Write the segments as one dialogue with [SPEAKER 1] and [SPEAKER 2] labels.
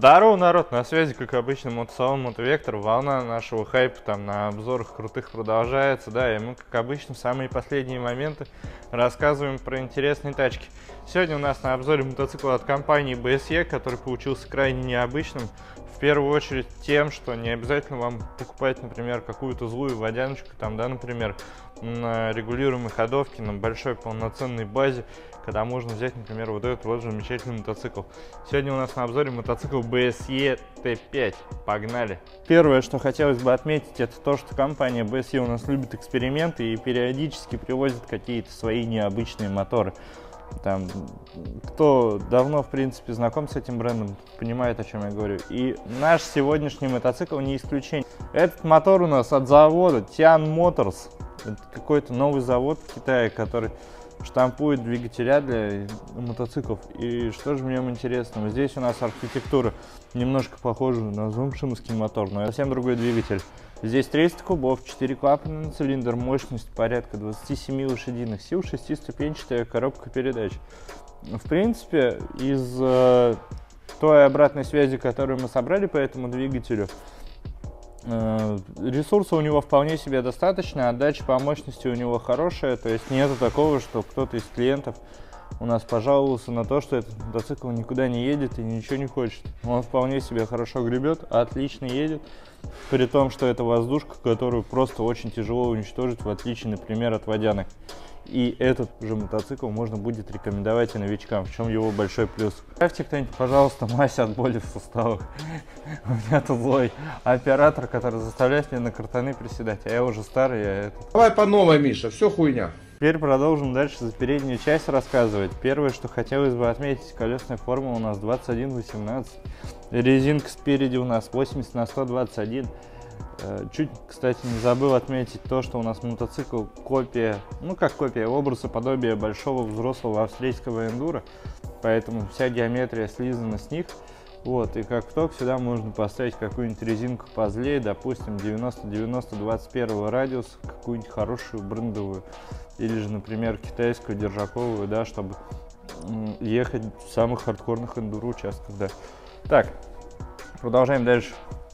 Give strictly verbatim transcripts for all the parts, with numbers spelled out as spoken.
[SPEAKER 1] Здорово, народ, на связи, как обычно, мотосалон Мотовектор. Волна нашего хайпа там на обзорах крутых продолжается, да, и мы, как обычно, в самые последние моменты рассказываем про интересные тачки. Сегодня у нас на обзоре мотоцикл от компании би эс и, который получился крайне необычным. В первую очередь тем, что не обязательно вам покупать, например, какую-то злую водяночку, там, да, например, на регулируемой ходовке, на большой полноценной базе, когда можно взять, например, вот этот вот замечательный мотоцикл. Сегодня у нас на обзоре мотоцикл би эс и ти пять. Погнали! Первое, что хотелось бы отметить, это то, что компания би эс и у нас любит эксперименты и периодически привозит какие-то свои необычные моторы. Там, кто давно, в принципе, знаком с этим брендом, понимает, о чем я говорю. И наш сегодняшний мотоцикл не исключение. Этот мотор у нас от завода Tian Motors. Это какой-то новый завод в Китае, который штампует двигателя для мотоциклов. И что же в нем интересного? Здесь у нас архитектура немножко похожа на зумшинский мотор, но совсем другой двигатель. Здесь тридцать кубов, четыре клапана на цилиндр, мощность порядка двадцати семи лошадиных сил, шестиступенчатая коробка передач. В принципе, из э, той обратной связи, которую мы собрали по этому двигателю, э, ресурса у него вполне себе достаточно, отдача по мощности у него хорошая, то есть нету такого, что кто-то из клиентов у нас пожаловался на то, что этот мотоцикл никуда не едет и ничего не хочет. Он вполне себе хорошо гребет, отлично едет, при том, что это воздушка, которую просто очень тяжело уничтожить, в отличие, например, от водянок. И этот же мотоцикл можно будет рекомендовать и новичкам, в чем его большой плюс. Ставьте кто-нибудь, пожалуйста, мазь от боли в суставах. У меня тут злой оператор, который заставляет меня на картаны приседать, а я уже старый, я это...
[SPEAKER 2] Давай по новой, Миша, все хуйня.
[SPEAKER 1] Теперь продолжим дальше за переднюю часть рассказывать. Первое, что хотелось бы отметить, колесная форма у нас двадцать один восемнадцать. Резинка спереди у нас восемьдесят на сто двадцать один. Чуть, кстати, не забыл отметить то, что у нас мотоцикл копия, ну как копия, образа подобия большого взрослого австрийского эндуро. Поэтому вся геометрия слизана с них. Вот, и как ток сюда можно поставить какую-нибудь резинку позлее, допустим, девяносто девяносто двадцать первого радиуса, какую-нибудь хорошую брендовую, или же, например, китайскую держаковую, да, чтобы ехать в самых хардкорных эндуро участках, да. Так, продолжаем дальше.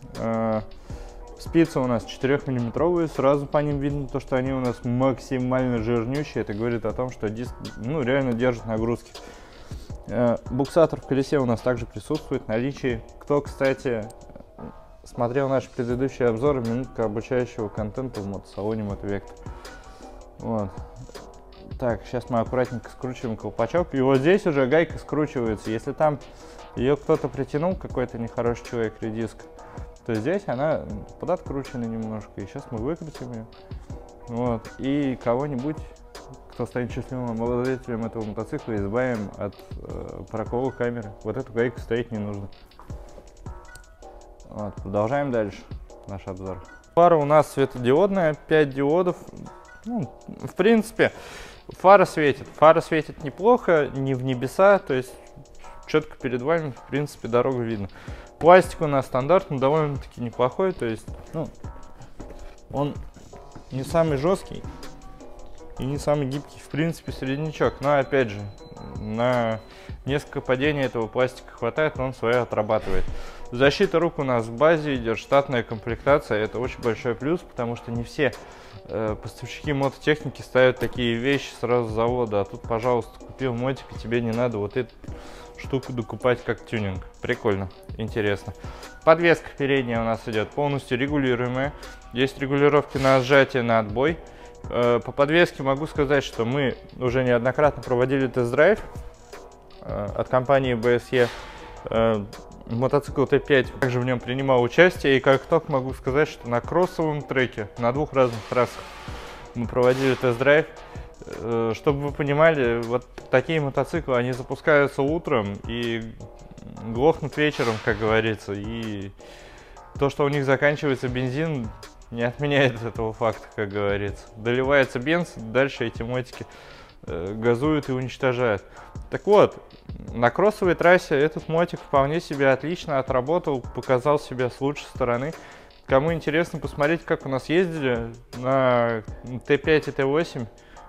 [SPEAKER 1] Спицы у нас четырёхмиллиметровые, сразу по ним видно то, что они у нас максимально жирнющие, это говорит о том, что диск, ну, реально держит нагрузки. Буксатор в колесе у нас также присутствует в наличии. Кто, кстати, смотрел наши предыдущие обзоры, минутка обучающего контента в мотосалоне Мотовектор. Вот. Так, сейчас мы аккуратненько скручиваем колпачок. И вот здесь уже гайка скручивается. Если там ее кто-то притянул, какой-то нехороший человек, редиск, то здесь она подоткручена немножко. И сейчас мы выкрутим ее. Вот. И кого-нибудь, кто станет счастливым обладателем этого мотоцикла, избавим от э, прокола камеры. Вот эту гайку ставить не нужно. Вот, продолжаем дальше наш обзор. Фара у нас светодиодная, пять диодов. Ну, в принципе, фара светит. Фара светит неплохо, не в небеса, то есть четко перед вами, в принципе, дорогу видно. Пластик у нас стандартный, довольно-таки неплохой, то есть, ну, он не самый жесткий и не самый гибкий, в принципе, среднячок. Но, опять же, на несколько падений этого пластика хватает, он свое отрабатывает. Защита рук у нас в базе идет, штатная комплектация. Это очень большой плюс, потому что не все э, поставщики мототехники ставят такие вещи сразу с завода. А тут, пожалуйста, купил мотик, и тебе не надо вот эту штуку докупать как тюнинг. Прикольно, интересно. Подвеска передняя у нас идет полностью регулируемая. Есть регулировки на сжатие, на отбой. По подвеске могу сказать, что мы уже неоднократно проводили тест-драйв от компании би эс и. Мотоцикл ти пять также в нем принимал участие. И как только могу сказать, что на кроссовом треке, на двух разных трассах мы проводили тест-драйв. Чтобы вы понимали, вот такие мотоциклы, они запускаются утром и глохнут вечером, как говорится. И то, что у них заканчивается бензин, не отменяет этого факта, как говорится. Доливается бенз, дальше эти мотики э, газуют и уничтожают. Так вот, на кроссовой трассе этот мотик вполне себе отлично отработал, показал себя с лучшей стороны. Кому интересно посмотреть, как у нас ездили на ти пять и ти восемь,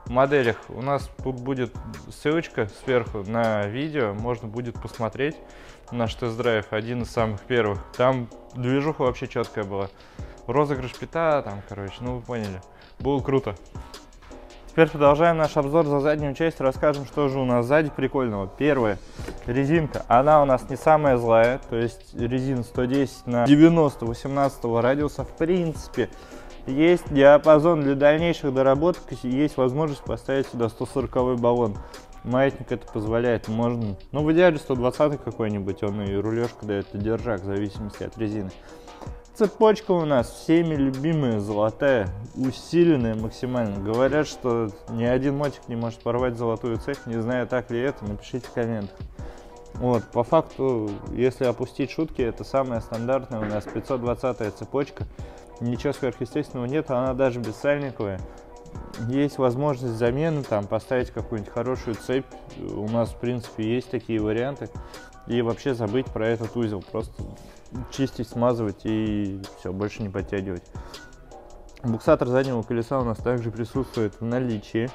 [SPEAKER 1] моделях у нас тут будет ссылочка сверху на видео, можно будет посмотреть наш тест-драйв, один из самых первых. Там движуха вообще четкая была. Розыгрыш пита, там, короче, ну вы поняли. Было круто. Теперь продолжаем наш обзор за заднюю часть, расскажем, что же у нас сзади прикольного. Первое, резинка, она у нас не самая злая, то есть резина сто десять на девяносто восемнадцатого радиуса, в принципе, есть диапазон для дальнейших доработок, есть возможность поставить сюда сто сороковой баллон. Маятник это позволяет, можно, ну в идеале сто двадцатый какой-нибудь, он и рулежка дает, и держак, в зависимости от резины. Цепочка у нас всеми любимая, золотая, усиленная максимально. Говорят, что ни один мотик не может порвать золотую цепь. Не знаю, так ли это, напишите в комментах. Вот, по факту, если опустить шутки, это самая стандартная у нас пятьсот двадцатая цепочка. Ничего сверхъестественного нет, она даже бессальниковая. Есть возможность замены, там, поставить какую-нибудь хорошую цепь. У нас, в принципе, есть такие варианты. И вообще забыть про этот узел. Просто чистить, смазывать и все, больше не подтягивать. Буксатор заднего колеса у нас также присутствует в наличии.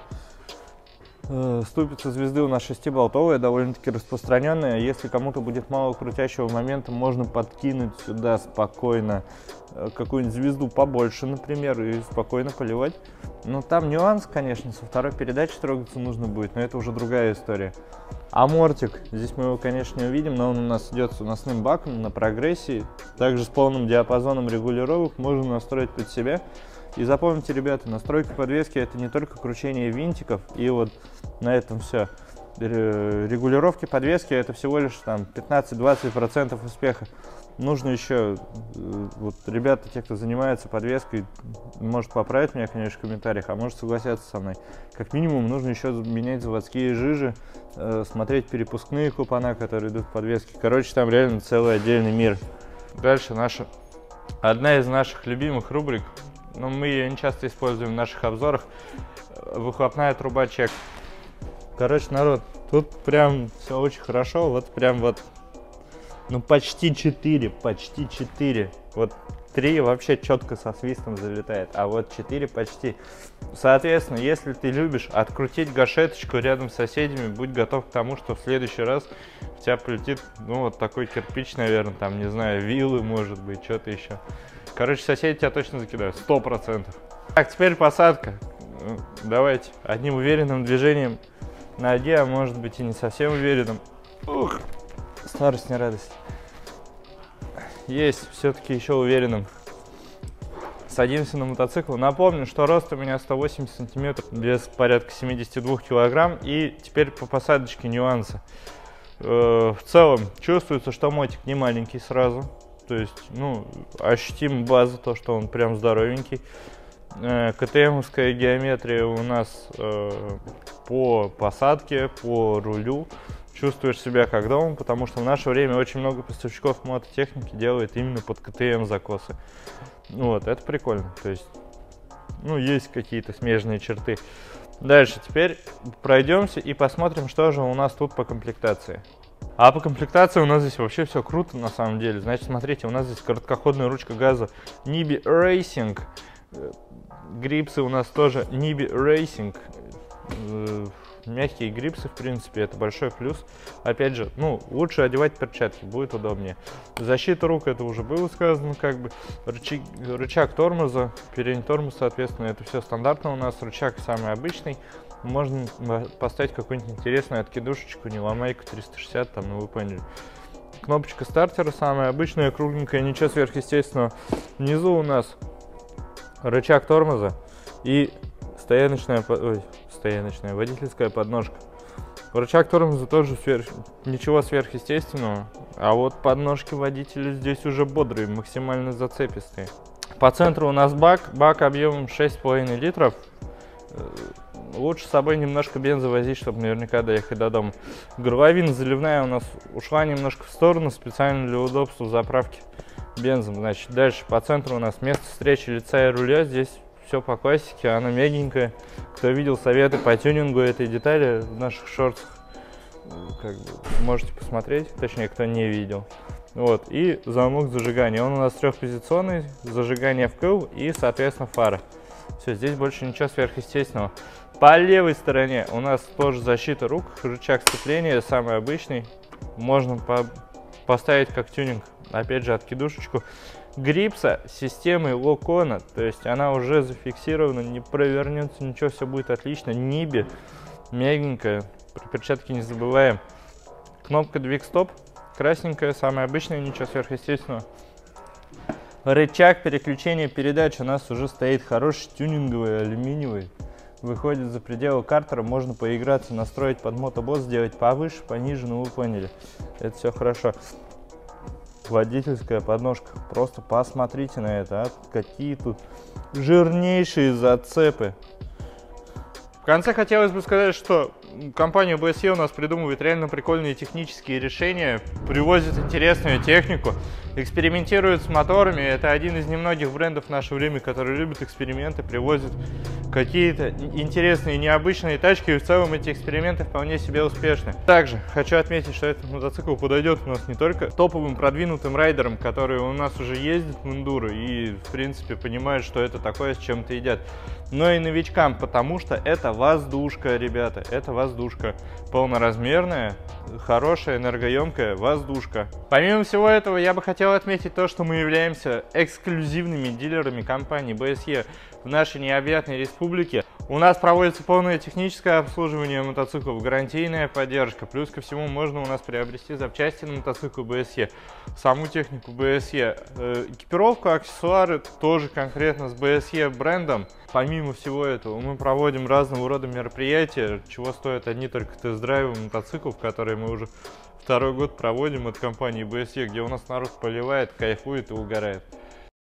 [SPEAKER 1] Ступица звезды у нас шестиболтовая, довольно-таки распространенная. Если кому-то будет мало крутящего момента, можно подкинуть сюда спокойно какую-нибудь звезду побольше, например, и спокойно поливать. Но там нюанс, конечно, со второй передачи трогаться нужно будет, но это уже другая история. Амортик, здесь мы его, конечно, не увидим, но он у нас идет с уносным баком на прогрессии. Также с полным диапазоном регулировок, можно настроить под себя. И запомните, ребята, настройка подвески — это не только кручение винтиков, и вот на этом все. Регулировки подвески — это всего лишь там пятнадцать-двадцать процентов успеха. Нужно еще, вот ребята, те, кто занимается подвеской, может поправить меня, конечно, в комментариях, а может согласятся со мной. Как минимум нужно еще менять заводские жижи, э, смотреть перепускные клапана, которые идут в подвеске. Короче, там реально целый отдельный мир. Дальше наша, одна из наших любимых рубрик, но мы ее не часто используем в наших обзорах, выхлопная труба чек. Короче, народ, тут прям все очень хорошо, вот прям вот. Ну, почти четыре, почти четыре. Вот три вообще четко со свистом залетает, а вот четыре почти. Соответственно, если ты любишь открутить гашеточку рядом с соседями, будь готов к тому, что в следующий раз у тебя полетит, ну, вот такой кирпич, наверное, там, не знаю, вилы, может быть, что-то еще. Короче, соседи тебя точно закидают, сто процентов. Так, теперь посадка. Давайте одним уверенным движением ноги, а может быть и не совсем уверенным. Ух. Старость не радость. Есть, все-таки еще уверенным. Садимся на мотоцикл. Напомню, что рост у меня сто восемьдесят сантиметров, вес порядка семидесяти двух килограмм. И теперь по посадочке нюансы. Э, в целом чувствуется, что мотик не маленький сразу. То есть, ну, ощутим база, то, что он прям здоровенький. Э, КТМовская геометрия у нас э, по посадке, по рулю. Чувствуешь себя как дома, потому что в наше время очень много поставщиков мототехники делает именно под КТМ закосы. Вот, это прикольно. То есть, ну, есть какие-то смежные черты. Дальше, теперь пройдемся и посмотрим, что же у нас тут по комплектации. А по комплектации у нас здесь вообще все круто на самом деле. Значит, смотрите, у нас здесь короткоходная ручка газа Nibi Racing. Грипсы у нас тоже Nibi Racing. Мягкие грипсы, в принципе, это большой плюс. Опять же, ну, лучше одевать перчатки, будет удобнее. Защита рук, это уже было сказано, как бы. Рычаг, рычаг тормоза, передний тормоз, соответственно, это все стандартно у нас. Рычаг самый обычный. Можно поставить какую-нибудь интересную откидушечку, не ломайку триста шестьдесят, там, ну вы поняли. Кнопочка стартера самая обычная, кругленькая, ничего сверхъестественного. Внизу у нас рычаг тормоза и стояночная, ой, стояночная водительская подножка. Рычаг тормоза тоже сверх, ничего сверхъестественного, а вот подножки водителя здесь уже бодрые, максимально зацепистые. По центру у нас бак, бак объемом шесть с половиной литров. Лучше с собой немножко бенза возить, чтобы наверняка доехать до дома. Горловина заливная у нас ушла немножко в сторону, специально для удобства заправки бензом. Значит, дальше по центру у нас место встречи лица и руля. Здесь все по классике, она мягенькая. Кто видел советы по тюнингу этой детали в наших шортах, как бы можете посмотреть, точнее, кто не видел. Вот, и замок зажигания. Он у нас трехпозиционный, зажигание вкл и, соответственно, фары. Все, здесь больше ничего сверхъестественного. По левой стороне у нас тоже защита рук, рычаг сцепления самый обычный. Можно по поставить как тюнинг, опять же, откидушечку. Грипса с системой локона, то есть она уже зафиксирована, не провернется, ничего, все будет отлично. Ниби мягенькая, про перчатки не забываем. Кнопка двиг-стоп, красненькая, самая обычная, ничего сверхъестественного. Рычаг переключения передач у нас уже стоит хороший, тюнинговый, алюминиевый. Выходит за пределы картера, можно поиграться, настроить под мотобот, сделать повыше, пониже, ну вы поняли. Это все хорошо. Водительская подножка, просто посмотрите на это, а? Какие тут жирнейшие зацепы. В конце хотелось бы сказать, что компания би эс и у нас придумывает реально прикольные технические решения, привозит интересную технику, экспериментирует с моторами. Это один из немногих брендов в наше время, которые любят эксперименты, привозят какие-то интересные, необычные тачки, и в целом эти эксперименты вполне себе успешны. Также хочу отметить, что этот мотоцикл подойдет у нас не только топовым продвинутым райдерам, которые у нас уже ездят в эндуро и в принципе понимают, что это такое, с чем-то едят, но и новичкам, потому что это воздушка, ребята, это воздушка. Полноразмерная, хорошая, энергоемкая воздушка. Помимо всего этого, я бы хотел отметить то, что мы являемся эксклюзивными дилерами компании би эс и в нашей необъятной республике. У нас проводится полное техническое обслуживание мотоциклов, гарантийная поддержка. Плюс ко всему можно у нас приобрести запчасти на мотоцикл би эс и, саму технику би эс и, экипировку, аксессуары тоже конкретно с би эс и брендом. Помимо всего этого, мы проводим разного рода мероприятия, чего стоят одни только тест-драйвы мотоциклов, которые мы уже второй год проводим от компании би эс и, где у нас народ поливает, кайфует и угорает.